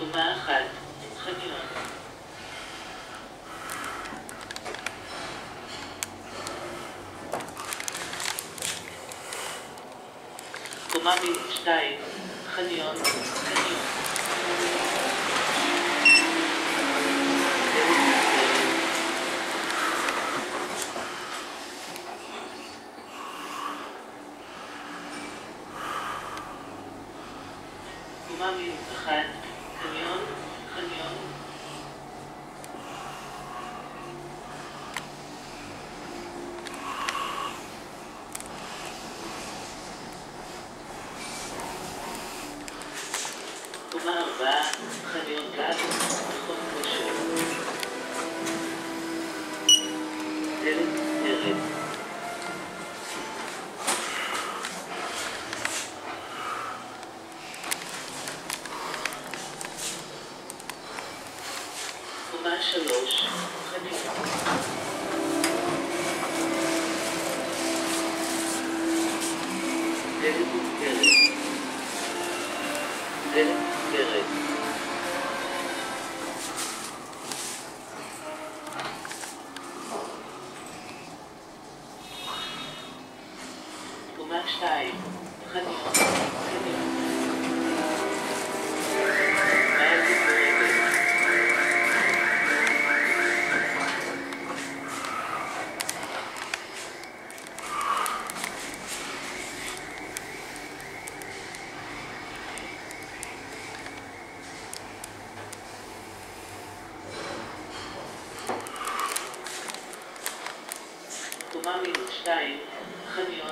קומה אחת, חניון. קומה שתיים, חניון, חניון. קומה אחת, חניון, חניון. קומה ארבע, חניון גג, מכון כושר. דלת נסתרת. קומה שלוש, חניון. דלת נסתרת. דלת נסתרת. קומה שתיים, חניון, חניון. מעל נסתרת. קומה מינוס שתיים, חניון.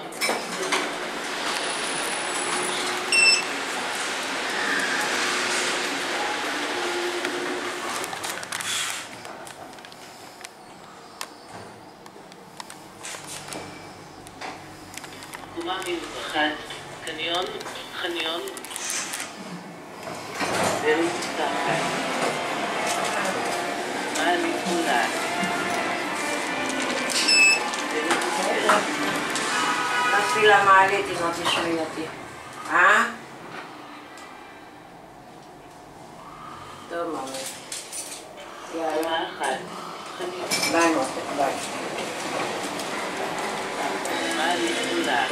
קומה מינוס אחת, קניון, חניון. דלת נפתחת. מעלית מולעת. נכנסתי למעלית אם לא תשמעי אותי. טוב ממש. יאללה. קומה אחת, חניון. ביי מותק, ביי. מעלית מולעת.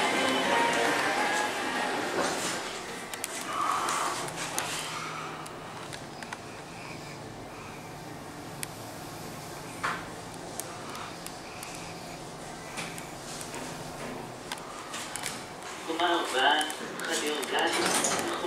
קומה ארבע, חניון גג, מכון